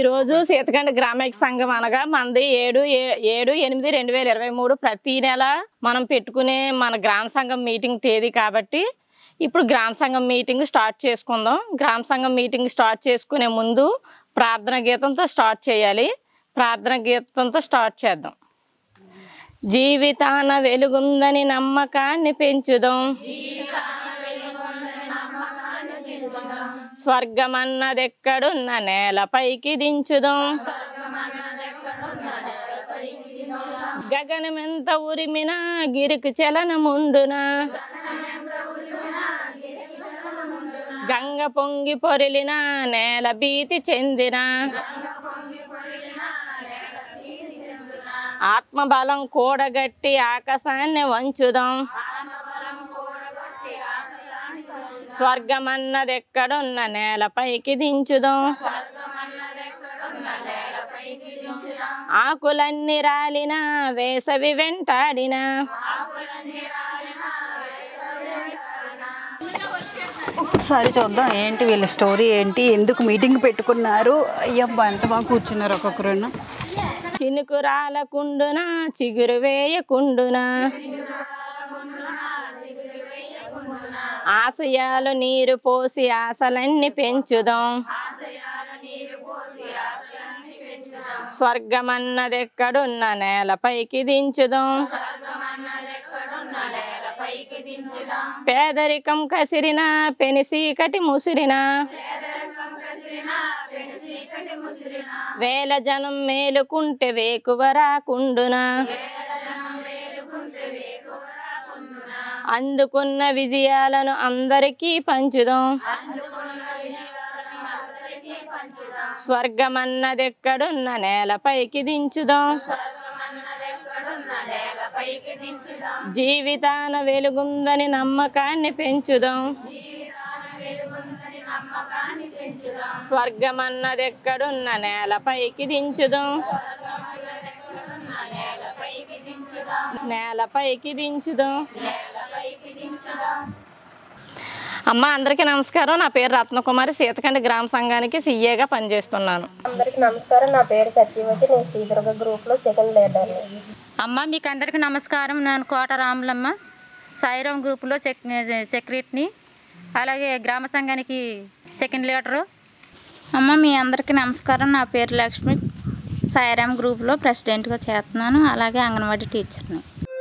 ఈరోజు సీతకండ గ్రామైక సంఘం అనగా మనది 7/8/2023 ప్రతి నెల మనం పెట్టుకునే మన గ్రామ సంఘం మీటింగ్ తేదీ కాబట్టి ఇప్పుడు గ్రామ సంఘం మీటింగ్ స్టార్ట్ చేసుకుందాం. గ్రామ సంఘం మీటింగ్ స్టార్ట్ చేసుకునే ముందు ప్రార్థన గీతంతో స్టార్ట్ చేయాలి. ప్రార్థన గీతంతో స్టార్ట్ చేద్దాం. జీవితాన వెలుగుందని నమ్మకాన్ని పెంచుదాం, స్వర్గమన్నదెక్కడున్న నేలపైకి దించుదాం, గగనమెంత ఉరిమినా గిరికి చలనముండున, గంగ పొంగి పొరిలిన నేల భీతి చెందిన, ఆత్మబలం కూడగట్టి ఆకాశాన్ని వంచుదాం, స్వర్గమన్నదెక్కడున్న నేలపైకి దించుదాం, ఆకులన్నీ రాలిన వేసవి వెంటాడిన, ఒకసారి చూద్దాం ఏంటి వీళ్ళ స్టోరీ ఏంటి, ఎందుకు మీటింగ్ పెట్టుకున్నారు. అయ్యబ్బా ఎంత బాగా కూర్చున్నారు ఒక్కొక్కరున్న. చినుకు రాలకుండున చిగురు వేయకుండున, ఆశయాలు నీరు పోసి ఆశలన్నీ పెంచుదాం, స్వర్గమన్నదెక్కడున్న నేలపైకి దించుదాం, పేదరికం కసిరిన పెనిసీకటి ముసిరిన, వేల జనం మేలుకుంటే వేకువ రాకుండున, అందుకున్న విజయాలను అందరికీ పంచుదాం, స్వర్గమన్నదెక్కడున్న నేలపైకి దించుదాం, జీవితాన వెలుగుందని నమ్మకాన్ని పెంచుదాం, స్వర్గమన్నదెక్కడున్న నేలపైకి దించుదాం, నేలపైకి దించుదాం. అమ్మ అందరికీ నమస్కారం. నా పేరు రత్నకుమారి, సీతకండ గ్రామ సంఘానికి సిఏగా పనిచేస్తున్నాను. అందరికి నమస్కారం. నా పేరు సత్యవతి. నేను శ్రీదుర్గ గ్రూప్లో సెకండ్ లీడర్. అమ్మ మీకు అందరికీ నమస్కారం. నేను కోట రాములమ్మ, సాయిరాం గ్రూప్లో సెక్రటరీని, అలాగే గ్రామ సంఘానికి సెకండ్ లీడరు. అమ్మ మీ అందరికీ నమస్కారం. నా పేరు లక్ష్మి, సాయిరాం గ్రూప్లో ప్రెసిడెంట్గా చేస్తున్నాను, అలాగే అంగన్వాడీ టీచర్ని.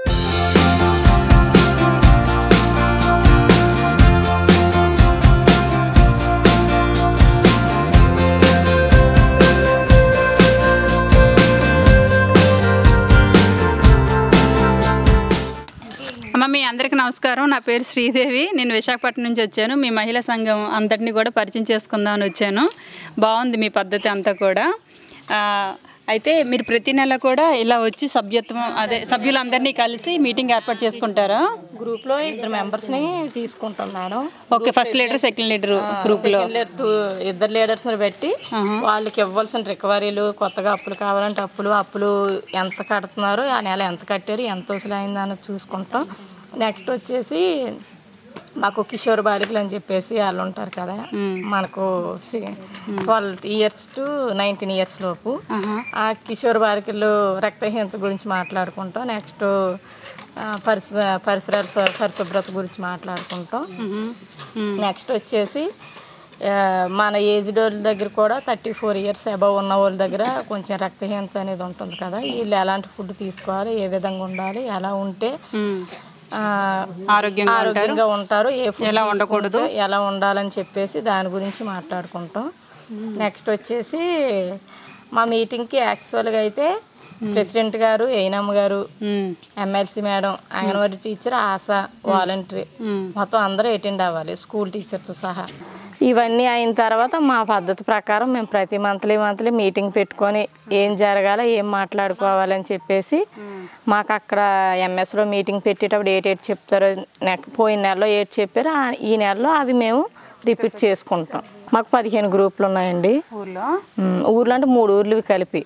అమ్మ మీ అందరికీ నమస్కారం. నా పేరు శ్రీదేవి. నేను విశాఖపట్నం నుంచి వచ్చాను. మీ మహిళా సంఘం అందరినీ కూడా పరిచయం చేసుకుందామని వచ్చాను. బాగుంది మీ పద్ధతి అంతా కూడా. అయితే మీరు ప్రతి నెల కూడా ఇలా వచ్చి సభ్యులందరినీ కలిసి మీటింగ్ ఏర్పాటు చేసుకుంటారా? గ్రూప్లో 2 మెంబర్స్ని తీసుకుంటాం madam. Okay, first leader second leader గ్రూప్లో 2 లీడర్స్ని పెట్టి వాళ్ళకి ఇవ్వాల్సిన రికవరీలు, కొత్తగా అప్పులు కావాలంటే అప్పులు ఎంత కడుతున్నారు, ఆ నెల ఎంత కట్టారు, ఎంత వసూలు అయిందని చూసుకుంటాం. నెక్స్ట్ వచ్చేసి మాకు కిషోర్ బాలికలు అని చెప్పేసి వాళ్ళు ఉంటారు కదా, మనకు 12 years to 19 years లోపు ఆ కిషోర్ బాలికలు రక్తహీనత గురించి మాట్లాడుకుంటాం. నెక్స్ట్ పరిశుభ్రత గురించి మాట్లాడుకుంటాం. నెక్స్ట్ వచ్చేసి మన ఏజ్డ్ వాళ్ళ దగ్గర కూడా 34 years అబవ్ ఉన్న వాళ్ళ దగ్గర కొంచెం రక్తహీనత అనేది ఉంటుంది కదా, వీళ్ళు ఎలాంటి ఫుడ్ తీసుకోవాలి, ఏ విధంగా ఉండాలి, ఎలా ఉంటే ఆరోగ్యంగా ఉంటారు, ఏ ఫుడ్ ఎలా ఉండకూడదు, ఎలా ఉండాలని చెప్పేసి దాని గురించి మాట్లాడుకుంటాం. నెక్స్ట్ వచ్చేసి మా మీటింగ్కి యాక్చువల్గా అయితే ప్రెసిడెంట్ గారు, ఏనమ్మ గారు, MLC madam, anganwadi teacher, ASHA, volunteer మొత్తం అందరూ అటెండ్ అవ్వాలి, స్కూల్ టీచర్తో సహా. ఇవన్నీ అయిన తర్వాత మా పద్ధతి ప్రకారం మేము ప్రతి మంత్లీ మీటింగ్ పెట్టుకొని ఏం జరగాలో, ఏం మాట్లాడుకోవాలని చెప్పేసి మాకు అక్కడ ఎంఎస్లో మీటింగ్ పెట్టేటప్పుడు ఏటి చెప్తారో, పోయిన నెలలో ఏటి చెప్పారో ఈ నెలలో అవి మేము రిపీట్ చేసుకుంటాం. మాకు 15 గ్రూపులు ఉన్నాయండి ఊర్లో, అంటే 3 ఊర్లు కలిపి.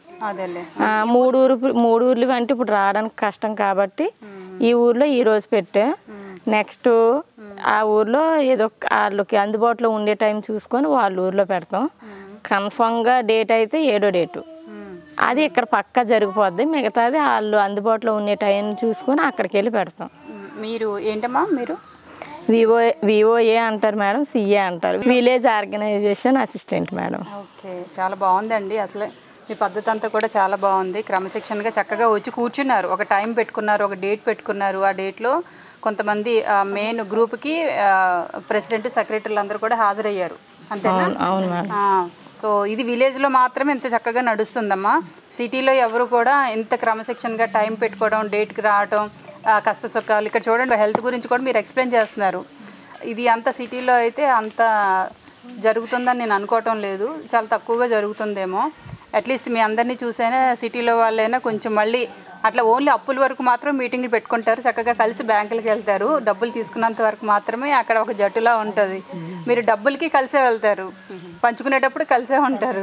3 ఊర్లు అంటే ఇప్పుడు రావడానికి కష్టం కాబట్టి ఈ ఊర్లో ఈరోజు పెట్టా. నెక్స్ట్ ఆ ఊర్లో ఏదో వాళ్ళకి అందుబాటులో ఉండే టైం చూసుకొని వాళ్ళ ఊర్లో పెడతాం. కన్ఫామ్గా డేట్ అయితే 7వ డేటు. అది ఇక్కడ పక్కా జరిగిపోద్ది. మిగతాది వాళ్ళు అందుబాటులో ఉండే టైం చూసుకొని అక్కడికి వెళ్ళి పెడతాం. మీరు ఏంటమ్మా మీరు? విఓఏ అంటారు మేడం, సిఏ అంటారు, village organization assistant madam. Okay, చాలా బాగుందండి. అసలు మీ పద్ధతి అంతా కూడా చాలా బాగుంది. క్రమశిక్షణగా చక్కగా వచ్చి కూర్చున్నారు, ఒక టైం పెట్టుకున్నారు, ఒక డేట్ పెట్టుకున్నారు. ఆ డేట్లో కొంతమంది మెయిన్ గ్రూప్కి ప్రెసిడెంట్, సెక్రటరీలు అందరూ కూడా హాజరయ్యారు, అంతేనా? అవును మేడం. సో ఇది విలేజ్లో మాత్రమే ఇంత చక్కగా నడుస్తుందమ్మా. సిటీలో ఎవరు కూడా ఇంత క్రమశిక్షణగా టైం పెట్టుకోవడం, డేట్కి రావడం, కష్ట సుఖాలు ఇక్కడ చూడండి, హెల్త్ గురించి కూడా మీరు ఎక్స్ప్లెయిన్ చేస్తున్నారు. ఇది అంత సిటీలో అయితే అంత జరుగుతుందని నేను అనుకోవటం లేదు, చాలా తక్కువగా జరుగుతుందేమో. అట్లీస్ట్ మీ అందరినీ చూసైనా సిటీలో వాళ్ళైనా కొంచెం మళ్ళీ అట్లా ఓన్లీ అప్పుల వరకు మాత్రం మీటింగ్లు పెట్టుకుంటారు, చక్కగా కలిసి బ్యాంకులకు వెళ్తారు, డబ్బులు తీసుకున్నంత వరకు మాత్రమే అక్కడ ఒక జట్టులా ఉంటుంది. మీరు డబ్బులకి కలిసే వెళ్తారు, పంచుకునేటప్పుడు కలిసే ఉంటారు.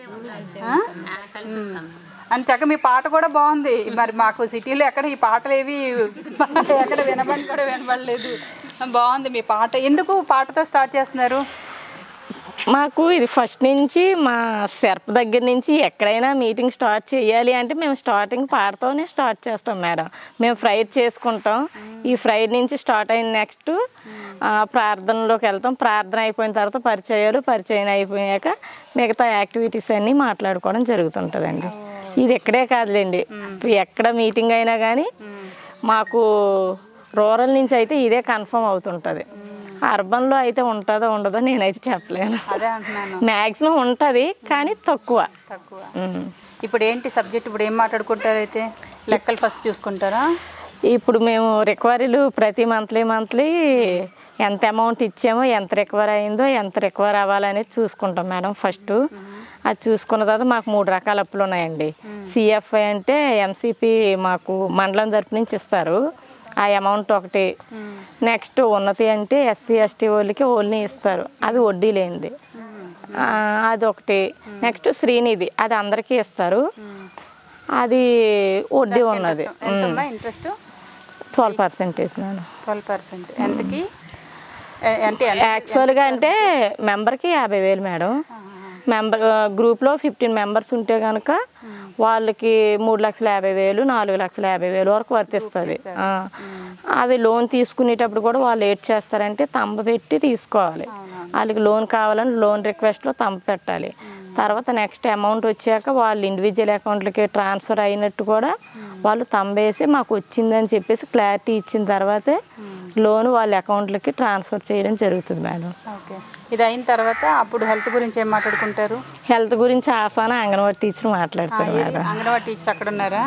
అని చక్క మీ పాట కూడా బాగుంది. మరి మాకు సిటీలో ఎక్కడ ఈ పాటలు ఏవి ఎక్కడ వినబడలేదు. బాగుంది మీ పాట. ఎందుకు పాటతో స్టార్ట్ చేస్తున్నారు? మాకు ఇది ఫస్ట్ నుంచి మా సెర్ప్ దగ్గర నుంచి ఎక్కడైనా మీటింగ్ స్టార్ట్ చేయాలి అంటే మేము స్టార్టింగ్ పాటతోనే స్టార్ట్ చేస్తాం మేడం. మేము ఫ్రైడ్ చేసుకుంటాం. ఈ ఫ్రైడ్ నుంచి స్టార్ట్ అయిన నెక్స్ట్ ప్రార్థనలోకి వెళ్తాం. ప్రార్థన అయిపోయిన తర్వాత పరిచయం అయిపోయాక మిగతా యాక్టివిటీస్ అన్నీ మాట్లాడుకోవడం జరుగుతుంటుందండి. ఇది ఎక్కడే కాదులేండి, ఎక్కడ మీటింగ్ అయినా కానీ మాకు రూరల్ నుంచి అయితే ఇదే కన్ఫర్మ్ అవుతుంటుంది. అర్బన్లో అయితే ఉంటుందో ఉండదో నేనైతే చెప్పలేను. అదే అంటున్నాను, మ్యాక్సిమం ఉంటుంది కానీ తక్కువ. ఇప్పుడు ఏంటి సబ్జెక్ట్, ఇప్పుడు ఏం మాట్లాడుకుంటారు? అయితే లెక్కలు ఫస్ట్ చూసుకుంటారా? ఇప్పుడు మేము రికవరీలు ప్రతి మంత్లీ ఎంత అమౌంట్ ఇచ్చామో, ఎంత రికవర్ అయిందో, ఎంత రికవర్ అవ్వాలనేది చూసుకుంటాం మేడం ఫస్ట్. అది చూసుకున్న తర్వాత మాకు 3 రకాల అప్పులు ఉన్నాయండి. సిఎఫ్ఐ అంటే ఎంసీపీ మాకు మండలం తరపు నుంచి ఇస్తారు, ఆ అమౌంట్ ఒకటి. నెక్స్ట్ ఉన్నతి అంటే ఎస్సీ ఎస్టీ వాళ్ళకి ఓన్లీ ఇస్తారు, అది వడ్డీ లేనిది, అది ఒకటి. నెక్స్ట్ శ్రీనిధి, అది అందరికీ ఇస్తారు, అది వడ్డీ ఉన్నది. Interest 12% madam. 12% ఎంతకి? అంటే యాక్చువల్గా అంటే మెంబర్కి 50,000 మేడం. గ్రూప్లో 15 మెంబర్స్ ఉంటే కనుక వాళ్ళకి 3,50,000, 4,50,000 వరకు వర్తిస్తుంది. అవి లోన్ తీసుకునేటప్పుడు కూడా వాళ్ళు ఏడ్ చేస్తారంటే తంబ పెట్టి తీసుకోవాలి. వాళ్ళకి లోన్ కావాలని లోన్ రిక్వెస్ట్లో తంబ పెట్టాలి. తర్వాత నెక్స్ట్ అమౌంట్ వచ్చాక వాళ్ళు ఇండివిజువల్ అకౌంట్లకి ట్రాన్స్ఫర్ అయినట్టు కూడా వాళ్ళు తంబేసి మాకు వచ్చిందని చెప్పేసి క్లారిటీ ఇచ్చిన తర్వాతే లోన్ వాళ్ళ అకౌంట్లకి ట్రాన్స్ఫర్ చేయడం జరుగుతుంది మేడం. ఓకే, ఇది అయిన తర్వాత అప్పుడు హెల్త్ గురించి ఏం మాట్లాడుకుంటారు? హెల్త్ గురించి ఆసాన అంగన్వాడీ టీచర్ మాట్లాడతారు మేడం. అంగన్వాడీ టీచర్ అక్కడ ఉన్నారా?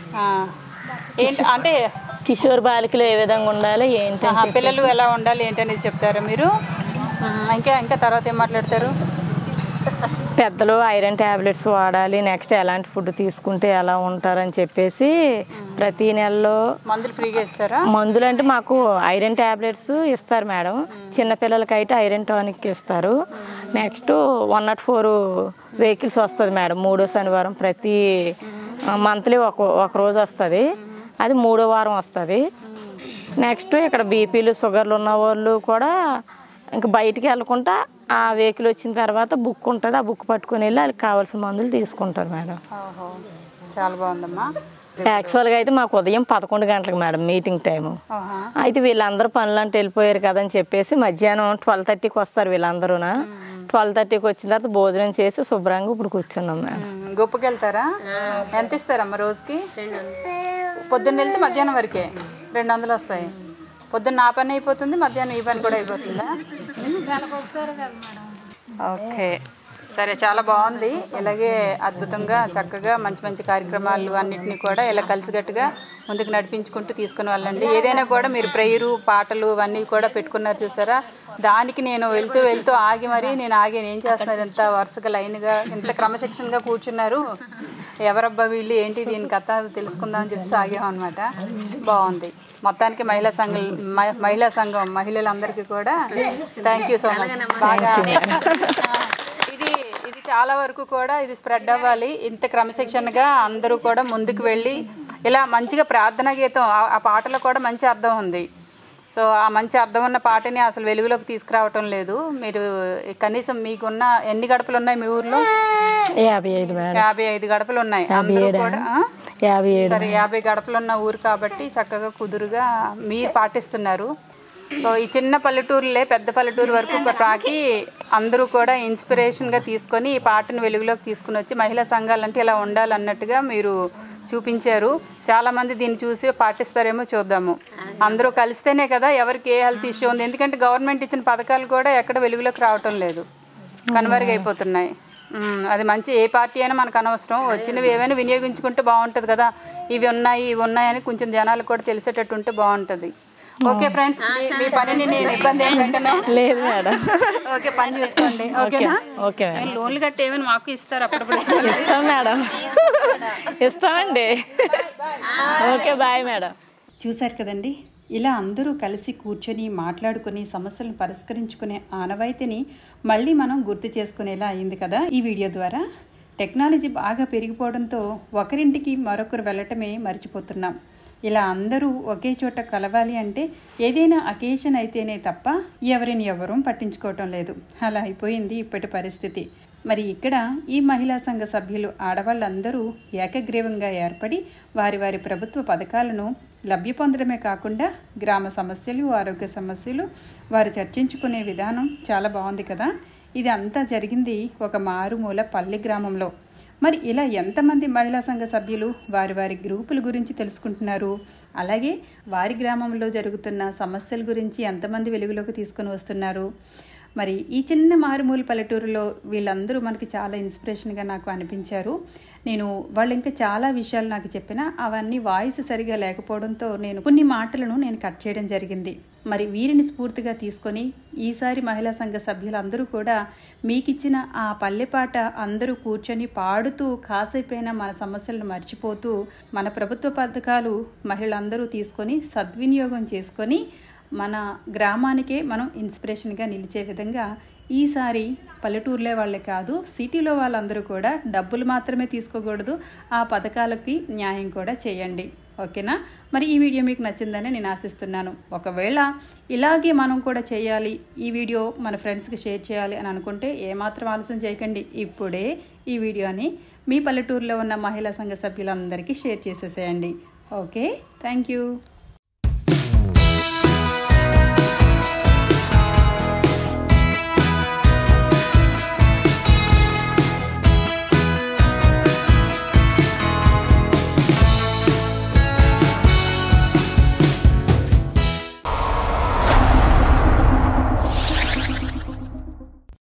ఏంటి అంటే కిషోర్ బాలికలు ఏ విధంగా ఉండాలి, ఏంటి పిల్లలు ఎలా ఉండాలి ఏంటి అనేది చెప్తారా మీరు? ఇంకా తర్వాత ఏం మాట్లాడతారు? పెద్దలు ఐరన్ ట్యాబ్లెట్స్ వాడాలి, నెక్స్ట్ ఎలాంటి ఫుడ్ తీసుకుంటే ఎలా ఉంటారని చెప్పేసి ప్రతి నెలలో మందులు ఫ్రీగా ఇస్తారా? మందులు అంటే మాకు ఐరన్ ట్యాబ్లెట్స్ ఇస్తారు మేడం, చిన్నపిల్లలకైతే ఐరన్ టానిక్ ఇస్తారు. నెక్స్ట్ 104 వెహికల్స్ వస్తుంది మేడం, 3వ శనివారం ప్రతి మంత్లీ ఒక రోజు వస్తుంది, అది 3వ వారం వస్తుంది. నెక్స్ట్ ఇక్కడ బీపీలు షుగర్లు ఉన్న వాళ్ళు కూడా ఇంకా బయటికి వెళ్ళకుండా ఆ వెహికల్ వచ్చిన తర్వాత బుక్ ఉంటుంది, ఆ బుక్ పట్టుకుని వెళ్ళి వాళ్ళకి కావాల్సిన మందులు తీసుకుంటారు మేడం. చాలా బాగుందమ్మా. యాక్చువల్గా అయితే మాకు ఉదయం 11 గంటలకు మేడం మీటింగ్ టైము. అయితే వీళ్ళందరూ పనులంటే వెళ్ళిపోయారు కదని చెప్పేసి మధ్యాహ్నం 12:30కి వస్తారు వీళ్ళందరూ. 12:30కి వచ్చిన తర్వాత భోజనం చేసి శుభ్రంగా ఇప్పుడు కూర్చున్నాం మేడం. గొప్పకి వెళ్తారా? ఎంత ఇస్తారమ్మా రోజుకి? పొద్దున్న వెళ్తే మధ్యాహ్నం వరకే 200 వస్తాయి. పొద్దున్న నా పని అయిపోతుంది, మధ్యాహ్నం ఈ పని కూడా అయిపోతుందా? ఓకే, సరే, చాలా బాగుంది. ఇలాగే అద్భుతంగా చక్కగా మంచి మంచి కార్యక్రమాలు అన్నింటినీ కూడా ఇలా కలిసికట్టుగా ముందుకు నడిపించుకుంటూ తీసుకుని వెళ్ళండి. ఏదైనా కూడా మీరు ప్రేయరు, పాటలు అవన్నీ కూడా పెట్టుకున్నారు చూసారా, దానికి నేను వెళ్తూ ఆగి నేను ఏం చేస్తున్నారు, ఎంత వరుసగా లైన్గా ఎంత క్రమశిక్షణగా కూర్చున్నారు, ఎవరబ్బా వీళ్ళు, ఏంటి దీని కథ తెలుసుకుందామని చెప్పి ఆగామన్నమాట. బాగుంది. మొత్తానికి మహిళా సంఘం మహిళలందరికీ కూడా థ్యాంక్ యూ సో మచ్. బాగా ఇది చాలా వరకు కూడా ఇది స్ప్రెడ్ అవ్వాలి. ఇంత క్రమశిక్షణగా అందరూ కూడా ముందుకు వెళ్ళి ఇలా మంచిగా ప్రార్థనా గీతం, ఆ పాటలో కూడా మంచి అర్థం ఉంది. సో ఆ మంచి అర్థం ఉన్న పాటని అసలు వెలుగులోకి తీసుకురావటం లేదు. మీరు కనీసం మీకున్న ఎన్ని గడపలు ఉన్నాయి మీ ఊర్లో? 55 గడపలు ఉన్నాయి. అందరూ కూడా సరే 50 గడపలు ఉన్న ఊరు కాబట్టి చక్కగా కుదురుగా మీరు పాటిస్తున్నారు. సో ఈ చిన్న పల్లెటూరులే పెద్ద పల్లెటూరు వరకు పాకి అందరూ కూడా ఇన్స్పిరేషన్గా తీసుకొని ఈ పాటను వెలుగులోకి తీసుకుని వచ్చి మహిళా సంఘాలంటే ఇలా ఉండాలన్నట్టుగా మీరు చూపించారు. చాలామంది దీన్ని చూసి పాటిస్తారేమో చూద్దాము. అందరూ కలిస్తేనే కదా ఎవరికి ఏ హెల్త్ ఇష్యూ ఉంది. ఎందుకంటే గవర్నమెంట్ ఇచ్చిన పథకాలు కూడా ఎక్కడ వెలుగులోకి రావటం లేదు, కనుమరుగైపోతున్నాయి. అది మంచి ఏ పార్టీ అయినా మనకు అనవసరం, వచ్చినవి ఏమైనా వినియోగించుకుంటే బాగుంటుంది కదా. ఇవి ఉన్నాయని కొంచెం జనాలకు కూడా తెలిసేటట్టు ఉంటే బాగుంటుంది. ఓకే ఫ్రెండ్స్, మీ పనిని నేను ఇబ్బంది ఏం పెట్టను. లేదు మేడం. ఓకే, పని చూసుకోండి. ఓకేనా? ఓకే. లోన్లు గట్టి ఏమైనా మాకు ఇస్తారు అప్పుడప్పుడు? ఇస్తాం మేడం, ఇస్తామండి. Okay, bye madam. చూశారు కదండి, ఇలా అందరూ కలిసి కూర్చొని మాట్లాడుకుని సమస్యలను పరిష్కరించుకునే ఆనవాయితీని మళ్ళీ మనం గుర్తు చేసుకునేలా అయింది కదా ఈ వీడియో ద్వారా. టెక్నాలజీ బాగా పెరిగిపోవడంతో ఒకరింటికి మరొకరు వెళ్ళటమే మర్చిపోతున్నాం. ఇలా అందరూ ఒకే చోట కలవాలి అంటే ఏదైనా అకేషన్ అయితేనే తప్ప ఎవరిని ఎవరూ పట్టించుకోవటం లేదు. అలా అయిపోయింది ఇప్పటి పరిస్థితి. మరి ఇక్కడ ఈ మహిళా సంఘ సభ్యులు ఆడవాళ్ళందరూ ఏకగ్రీవంగా ఏర్పడి వారి వారి ప్రభుత్వ పథకాలను లబ్ధి పొందడమే కాకుండా గ్రామ సమస్యలు, ఆరోగ్య సమస్యలు వారు చర్చించుకునే విధానం చాలా బాగుంది కదా. ఇది అంతా జరిగింది ఒక మారుమూల పల్లె గ్రామంలో. మరి ఇలా ఎంతమంది మహిళా సంఘ సభ్యులు వారి వారి గ్రూపుల గురించి తెలుసుకుంటున్నారు, అలాగే వారి గ్రామంలో జరుగుతున్న సమస్యల గురించి ఎంతమంది వెలుగులోకి తీసుకొని వస్తున్నారు. మరి ఈ చిన్న మారుమూల పల్లెటూరులో వీళ్ళందరూ మనకి చాలా ఇన్స్పిరేషన్గా నాకు అనిపించారు. నేను వాళ్ళు ఇంకా చాలా విషయాలు నాకు చెప్పినా అవన్నీ వాయిస్ సరిగా లేకపోవడంతో నేను కొన్ని మాటలను కట్ చేయడం జరిగింది. మరి వీరిని స్ఫూర్తిగా తీసుకొని ఈసారి మహిళా సంఘ సభ్యులందరూ కూడా మీకిచ్చిన ఆ పల్లెపాట అందరూ కూర్చొని పాడుతూ కాసేపైనా మన సమస్యలను మర్చిపోతూ మన ప్రభుత్వ పథకాలు మహిళలందరూ తీసుకొని సద్వినియోగం చేసుకొని మన గ్రామానికే మనం ఇన్స్పిరేషన్గా నిలిచే విధంగా ఈసారి పల్లెటూరులే వాళ్ళే కాదు సిటీలో వాళ్ళందరూ కూడా డబ్బులు మాత్రమే తీసుకోకూడదు, ఆ పథకాలకి న్యాయం కూడా చేయండి. ఓకేనా? మరి ఈ వీడియో మీకు నచ్చిందని నేను ఆశిస్తున్నాను. ఒకవేళ ఇలాగే మనం కూడా చేయాలి, ఈ వీడియో మన ఫ్రెండ్స్కి షేర్ చేయాలి అని అనుకుంటే ఏమాత్రం ఆలస్యం చేయకండి. ఇప్పుడే ఈ వీడియోని మీ పల్లెటూరులో ఉన్న మహిళా సంఘ సభ్యులందరికీ షేర్ చేసేసేయండి. Okay, thank you.